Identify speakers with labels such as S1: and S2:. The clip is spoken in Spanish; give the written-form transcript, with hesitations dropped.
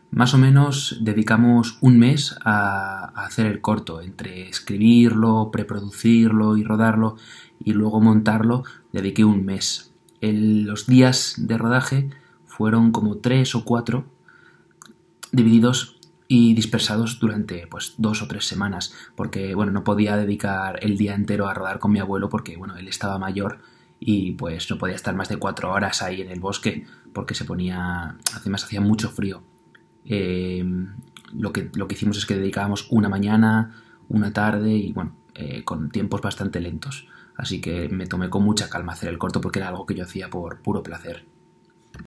S1: Más o menos dedicamos un mes a hacer el corto, entre escribirlo, preproducirlo y rodarlo y luego montarlo, dediqué un mes. Los días de rodaje fueron como 3 o 4, divididos y dispersados durante pues 2 o 3 semanas, porque bueno, no podía dedicar el día entero a rodar con mi abuelo porque bueno, él estaba mayor y pues no podía estar más de 4 horas ahí en el bosque porque además hacía mucho frío. Eh, lo que hicimos es que dedicábamos una mañana, una tarde y bueno, con tiempos bastante lentos. Así que me tomé con mucha calma hacer el corto porque era algo que yo hacía por puro placer.